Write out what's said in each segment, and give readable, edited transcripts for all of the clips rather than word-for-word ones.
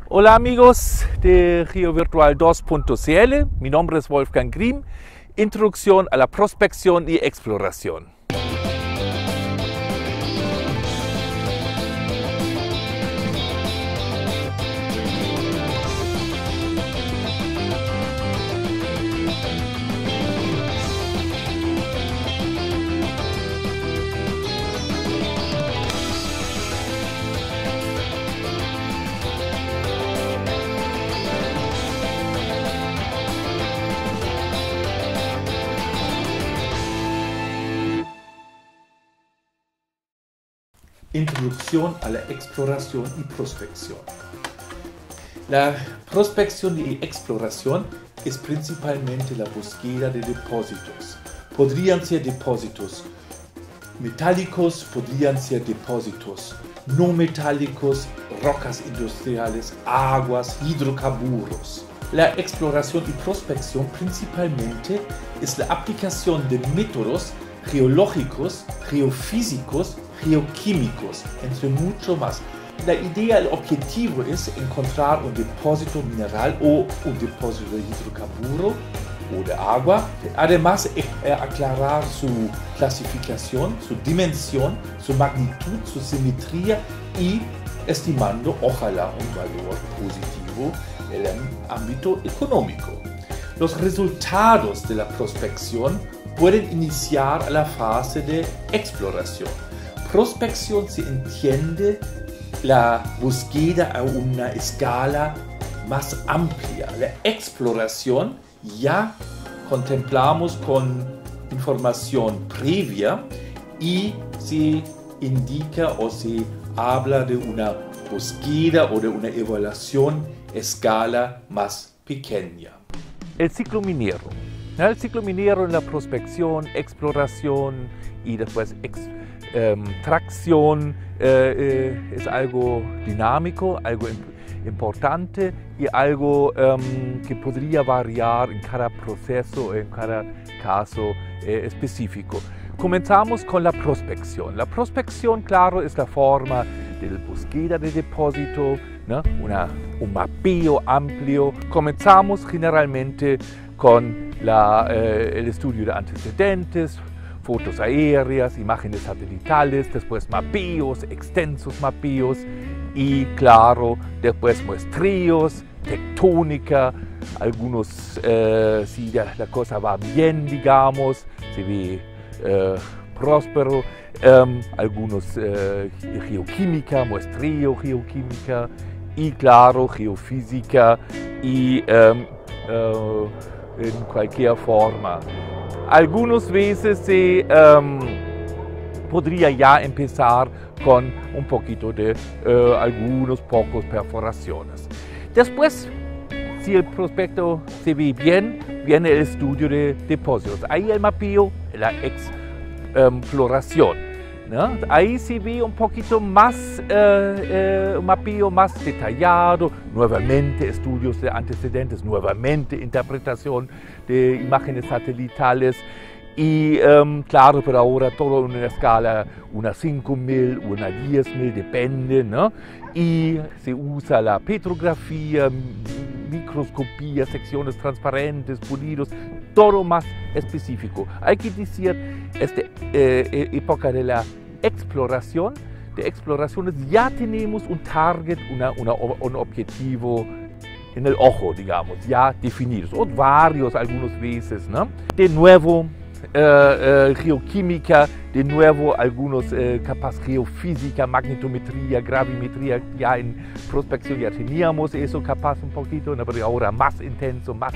Hola amigos de GeoVirtual 2.cl, mi nombre es Wolfgang Grimm, introducción a la prospección y exploración. Introducción a la exploración y prospección. La prospección y exploración es principalmente la búsqueda de depósitos. Podrían ser depósitos metálicos, podrían ser depósitos no metálicos, rocas industriales, aguas, hidrocarburos. La exploración y prospección principalmente es la aplicación de métodos geológicos, geofísicos, geoquímicos, entre mucho más. La idea, el objetivo es encontrar un depósito mineral o un depósito de hidrocarburo o de agua. Además, aclarar su clasificación, su dimensión, su magnitud, su simetría y estimando, ojalá, un valor positivo en el ámbito económico. Los resultados de la prospección pueden iniciar a la fase de exploración. Prospección se entiende la búsqueda a una escala más amplia. La exploración ya contemplamos con información previa y se indica o se habla de una búsqueda o de una evaluación a escala más pequeña. El ciclo minero. El ciclo minero en la prospección, exploración y después tracción es algo dinámico, algo importante y algo que podría variar en cada proceso, en cada caso específico. Comenzamos con la prospección. La prospección, claro, es la forma de la búsqueda de depósito, ¿no? Un mapeo amplio. Comenzamos generalmente con el estudio de antecedentes, fotos aéreas, imágenes satelitales, después mapeos, extensos mapeos y claro, después muestreos, tectónica, algunos, si la cosa va bien, digamos, se ve próspero, algunos geoquímica, muestreo geoquímica y claro, geofísica y en cualquier forma. Algunas veces se podría ya empezar con un poquito de algunos pocos perforaciones. Después, si el prospecto se ve bien, viene el estudio de depósitos. Ahí el mapeo, la exploración, ¿no? Ahí se ve un poquito más, un mapeo más detallado, nuevamente estudios de antecedentes, nuevamente interpretación de imágenes satelitales y claro, pero ahora todo en una escala, una 5.000, una 10.000, depende, ¿no? Y se usa la petrografía, microscopía, secciones transparentes, pulidos, todo más específico. Hay que decir, esta época de la exploración, de exploraciones, ya tenemos un target, un objetivo en el ojo, digamos, ya definidos, o varios algunas veces, ¿no? De nuevo, geoquímica, de nuevo algunos capaz geofísica, magnetometría, gravimetría, ya en prospección ya teníamos eso capaz un poquito, ¿no? Pero ahora más intenso, más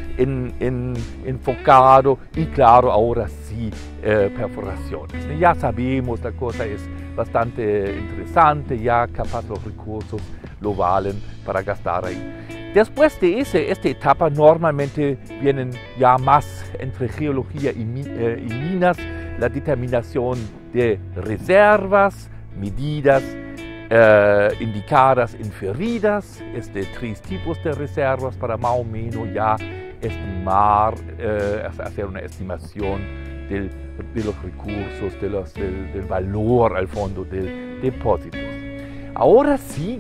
enfocado y claro, ahora sí perforaciones. Ya sabemos, la cosa es bastante interesante, ya capaz los recursos lo valen para gastar ahí. Después de esta etapa normalmente vienen ya más entre geología y minas, la determinación de reservas, medidas, indicadas, inferidas, tres tipos de reservas para más o menos ya estimar, hacer una estimación de los recursos, del valor al fondo del depósito. Ahora sigue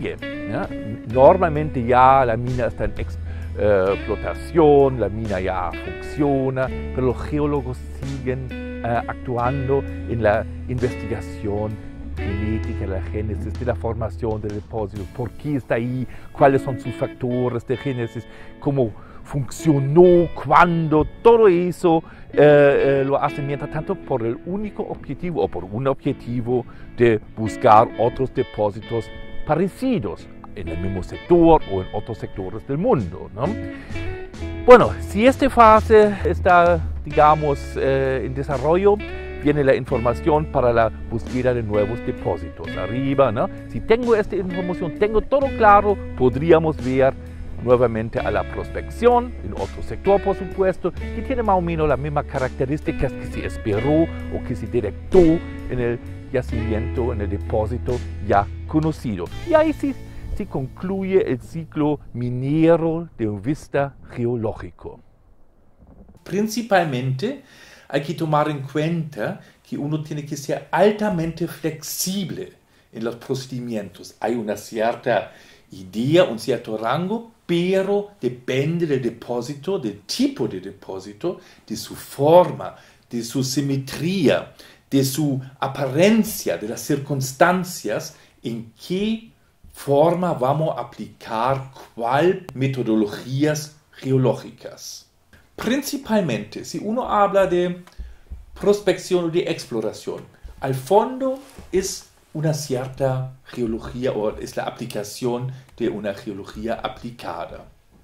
¿ya? Normalmente ya la mina está en explotación, la mina ya funciona, pero los geólogos siguen actuando en la investigación genética, la génesis de la formación del depósito, por qué está ahí, cuáles son sus factores de génesis, cómo funcionó, cuándo, todo eso lo hacen mientras tanto por el único objetivo o por un objetivo de buscar otros depósitos parecidos en el mismo sector o en otros sectores del mundo, ¿no? Bueno, si esta fase está, digamos, en desarrollo, viene la información para la búsqueda de nuevos depósitos. Arriba, ¿no? Si tengo esta información, tengo todo claro, podríamos ver nuevamente a la prospección, en otro sector por supuesto, que tiene más o menos las mismas características que se esperó o que se detectó en el yacimiento, en el depósito ya conocido. Y ahí sí se concluye el ciclo minero de vista geológico. Principalmente hay que tomar en cuenta que uno tiene que ser altamente flexible en los procedimientos. Hay una cierta idea, un cierto rango, pero depende del depósito, del tipo de depósito, de su forma, de su simetría, de su apariencia, de las circunstancias, en qué forma vamos a aplicar cuál metodologías geológicas. Principalmente, si uno habla de prospección o de exploración, al fondo es una cierta geología o es la aplicación de una geología aplicada.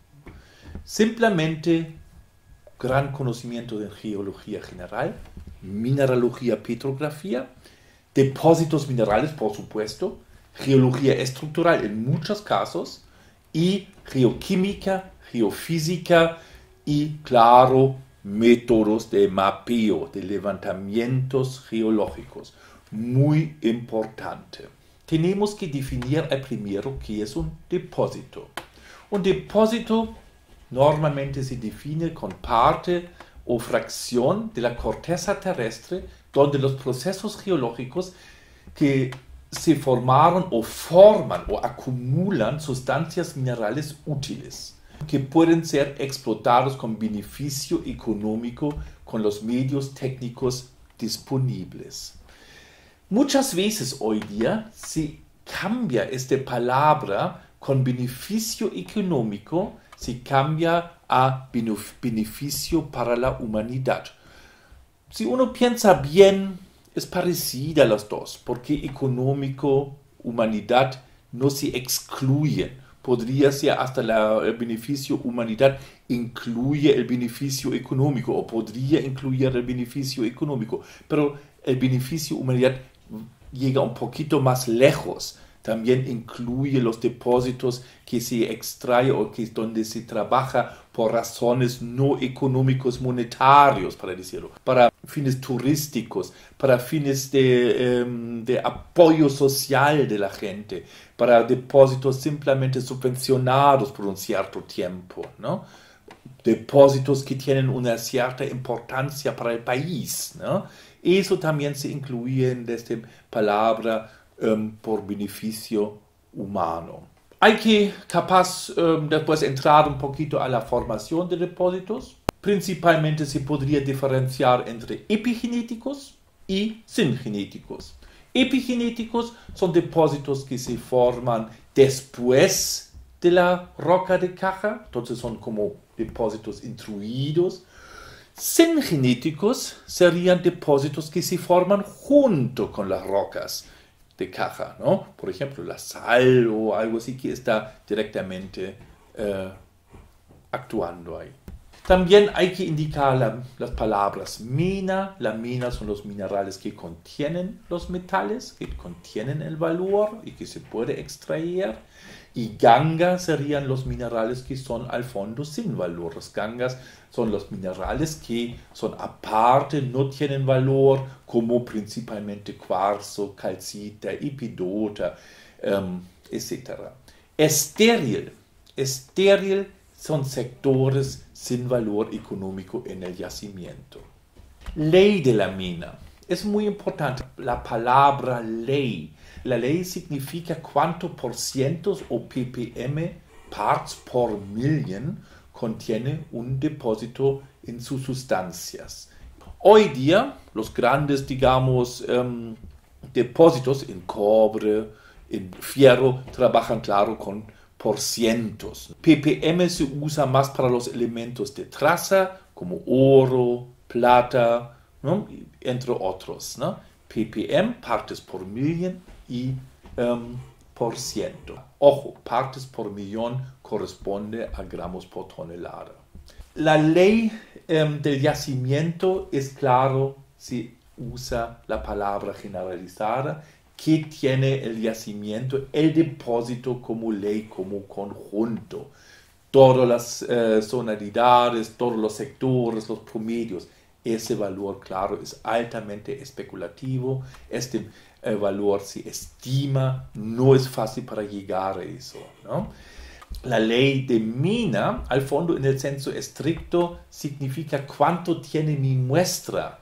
Simplemente gran conocimiento de geología general, mineralogía, petrografía, depósitos minerales, por supuesto, geología estructural en muchos casos y geoquímica, geofísica y, claro, métodos de mapeo, de levantamientos geológicos. Muy importante. Tenemos que definir primero qué es un depósito. Un depósito normalmente se define con parte o fracción de la corteza terrestre donde los procesos geológicos que se formaron o forman o acumulan sustancias minerales útiles que pueden ser explotados con beneficio económico con los medios técnicos disponibles. Muchas veces hoy día se cambia esta palabra con beneficio económico, se cambia a beneficio para la humanidad. Si uno piensa bien, es parecida a las dos, porque económico, humanidad no se excluyen. Podría ser hasta el beneficio humanidad incluye el beneficio económico o podría incluir el beneficio económico, pero el beneficio humanidad llega un poquito más lejos. También incluye los depósitos que se extrae o que es donde se trabaja por razones no económicos monetarios, para decirlo, para fines turísticos, para fines de apoyo social de la gente, para depósitos simplemente subvencionados por un cierto tiempo, ¿no? Depósitos que tienen una cierta importancia para el país, ¿no? Eso también se incluye en esta palabra por beneficio humano. Hay que capaz después entrar un poquito a la formación de depósitos. Principalmente se podría diferenciar entre epigenéticos y syngenéticos. Epigenéticos son depósitos que se forman después de la roca de caja, entonces son como depósitos intruidos. Syngenéticos serían depósitos que se forman junto con las rocas de caja, ¿no? Por ejemplo, la sal o algo así que está directamente actuando ahí. También hay que indicar las palabras mina. La mina son los minerales que contienen los metales, que contienen el valor y que se puede extraer. Y ganga serían los minerales que son al fondo sin valor. Los gangas son los minerales que son aparte, no tienen valor, como principalmente cuarzo, calcita, epidota, etc. Estéril son sectores sin valor económico en el yacimiento. Ley de la mina. Es muy importante la palabra ley. La ley significa cuánto por cientos o ppm, parts por million, contiene un depósito en sus sustancias. Hoy día, los grandes, digamos, depósitos en cobre, en fierro, trabajan, claro, con por cientos. ppm se usa más para los elementos de traza, como oro, plata, ¿no? Entre otros, ¿no? ppm, partes por millón, y por ciento. Ojo, partes por millón corresponde a gramos por tonelada. La ley del yacimiento es claro, se usa la palabra generalizada que tiene el yacimiento, el depósito como ley, como conjunto. Todas las zonalidades, todos los sectores, los promedios. Ese valor, claro, es altamente especulativo. Este valor se estima, no es fácil para llegar a eso, ¿no? La ley de mina, al fondo, en el senso estricto, significa cuánto tiene mi muestra,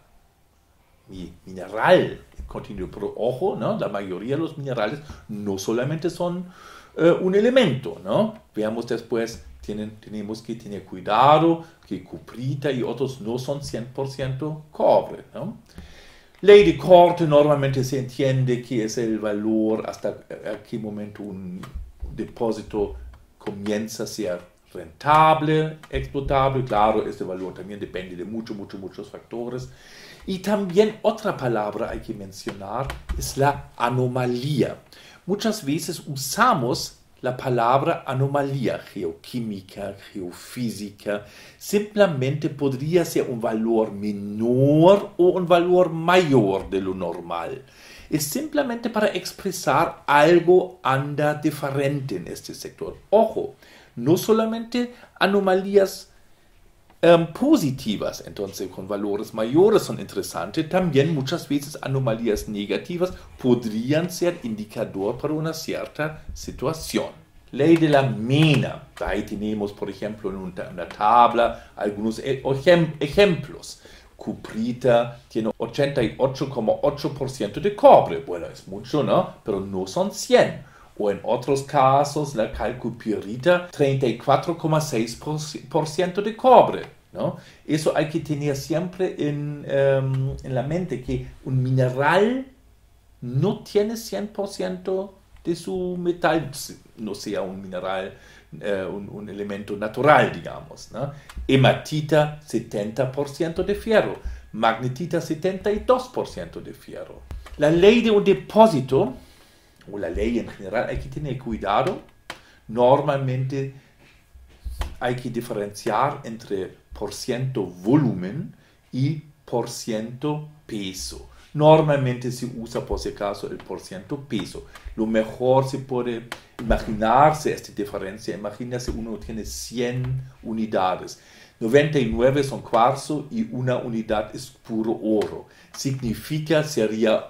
mi mineral continuo. Pero ojo, ¿no? La mayoría de los minerales no solamente son un elemento, ¿no? Veamos después, tenemos que tener cuidado que cuprita y otros no son 100% cobre, ¿no? Ley de corte, normalmente se entiende que es el valor hasta a qué momento un depósito comienza a ser rentable, explotable. Claro, este valor también depende de muchos factores. Y también otra palabra hay que mencionar es la anomalía. Muchas veces usamos la palabra anomalía geoquímica, geofísica. Simplemente podría ser un valor menor o un valor mayor de lo normal. Es simplemente para expresar algo anda diferente en este sector. Ojo, no solamente anomalías positivas, entonces con valores mayores son interesantes, también muchas veces anomalías negativas podrían ser indicador para una cierta situación. Ley de la mina, ahí tenemos por ejemplo en una tabla algunos ejemplos. Cuprita tiene 88,8% de cobre, bueno, es mucho, ¿no? Pero no son 100. O en otros casos, la calcopirita, 34,6% de cobre, ¿no? Eso hay que tener siempre en la mente, que un mineral no tiene 100% de su metal, no sea un mineral, un elemento natural, digamos, ¿no? Hematita, 70% de fierro. Magnetita, 72% de fierro. La ley de un depósito, o la ley en general, hay que tener cuidado. Normalmente hay que diferenciar entre % volumen y % peso. Normalmente se usa por si acaso el % peso. Lo mejor se puede imaginarse esta diferencia. Imagínese uno tiene 100 unidades. 99 son cuarzo y una unidad es puro oro. Significa sería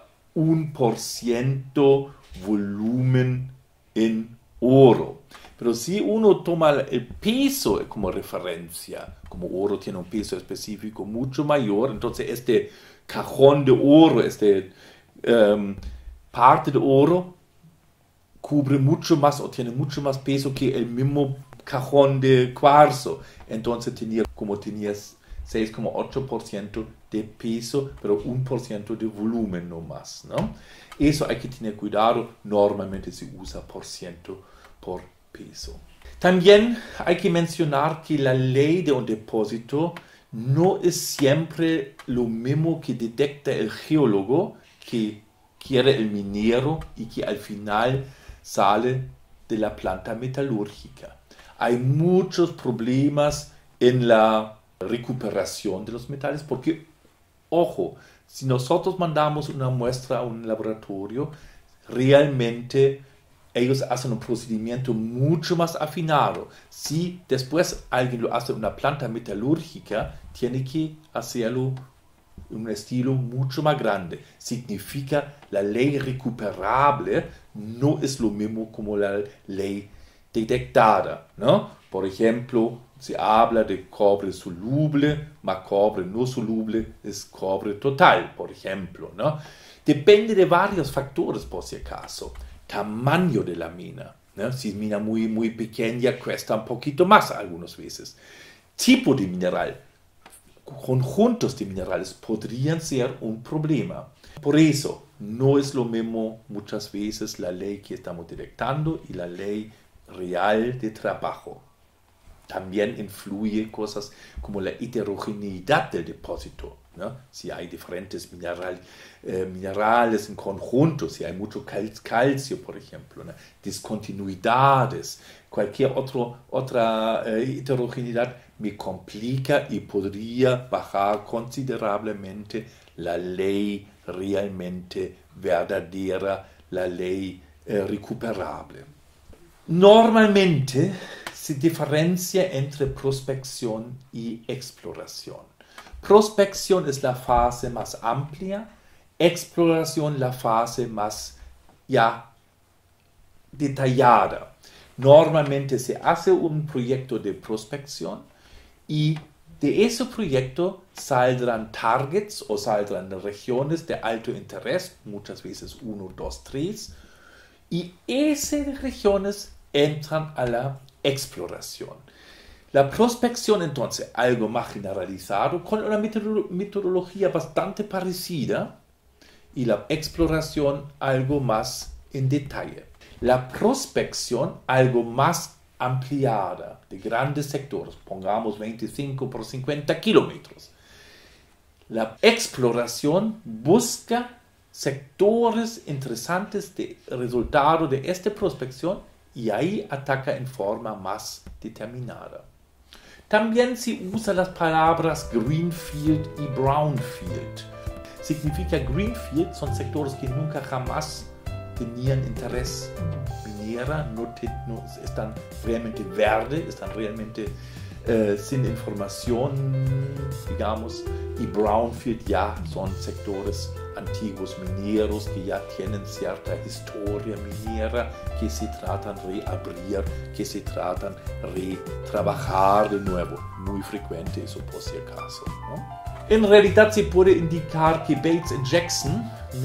1% volumen en oro. Pero si uno toma el peso como referencia, como oro tiene un peso específico mucho mayor, entonces este cajón de oro, parte de oro, cubre mucho más o tiene mucho más peso que el mismo cajón de cuarzo. Entonces tenías 6,8% de peso, pero 1% de volumen no más, ¿no? Eso hay que tener cuidado, normalmente se usa % por peso. También hay que mencionar que la ley de un depósito no es siempre lo mismo que detecta el geólogo, que quiere el minero y que al final sale de la planta metalúrgica. Hay muchos problemas en la recuperación de los metales porque, ojo, si nosotros mandamos una muestra a un laboratorio, realmente ellos hacen un procedimiento mucho más afinado. Si después alguien lo hace en una planta metalúrgica, tiene que hacerlo en un estilo mucho más grande. Significa la ley recuperable no es lo mismo como la ley detectada, ¿no? Por ejemplo, se habla de cobre soluble, más cobre no soluble es cobre total, por ejemplo, ¿no? Depende de varios factores, por si acaso. Tamaño de la mina. ¿No? Si es mina muy pequeña, cuesta un poquito más algunas veces. Tipo de mineral. Conjuntos de minerales podrían ser un problema. Por eso, no es lo mismo muchas veces la ley que estamos detectando y la ley real de trabajo. También influye cosas como la heterogeneidad del depósito, ¿no? Si hay diferentes minerales en conjunto, si hay mucho calcio, por ejemplo, ¿no? Discontinuidades, cualquier otra heterogeneidad me complica y podría bajar considerablemente la ley realmente verdadera, la ley recuperable. Normalmente se diferencia entre prospección y exploración. Prospección es la fase más amplia, exploración la fase más detallada. Normalmente se hace un proyecto de prospección y de ese proyecto saldrán targets o saldrán regiones de alto interés, muchas veces 1, 2, 3, y esas regiones entran a la exploración. La prospección, entonces, algo más generalizado, con una metodología bastante parecida, y la exploración, algo más en detalle. La prospección, algo más ampliada, de grandes sectores, pongamos 25 por 50 kilómetros. La exploración busca sectores interesantes de resultado de esta prospección y ahí ataca en forma más determinada. También se usa las palabras greenfield y brownfield. Significa greenfield son sectores que nunca jamás tenían interés minera, no están realmente verdes, están realmente sin información, digamos, y brownfield ya son sectores antiguos mineros que ya tienen cierta historia minera, que se tratan de reabrir, que se tratan de retrabajar de nuevo. Muy frecuente eso por si acaso, ¿no? En realidad se puede indicar que Bates y Jackson,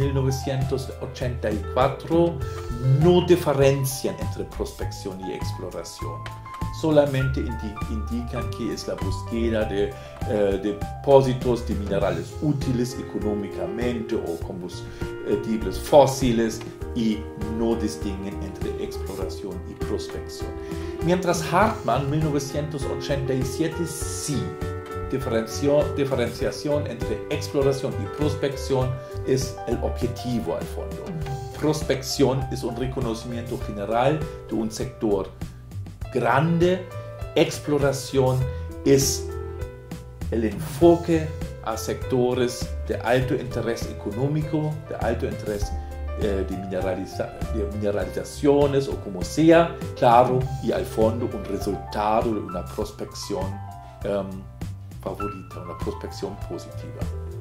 1984, no diferencian entre prospección y exploración. Solamente indican que es la búsqueda de depósitos de minerales útiles económicamente o combustibles fósiles y no distinguen entre exploración y prospección. Mientras Hartmann, 1987, sí. Diferenciación entre exploración y prospección es el objetivo al fondo. Prospección es un reconocimiento general de un sector grande. Exploración es el enfoque a sectores de alto interés económico, de alto interés de mineralizaciones o como sea, claro, y al fondo un resultado de una prospección favorita, una prospección positiva.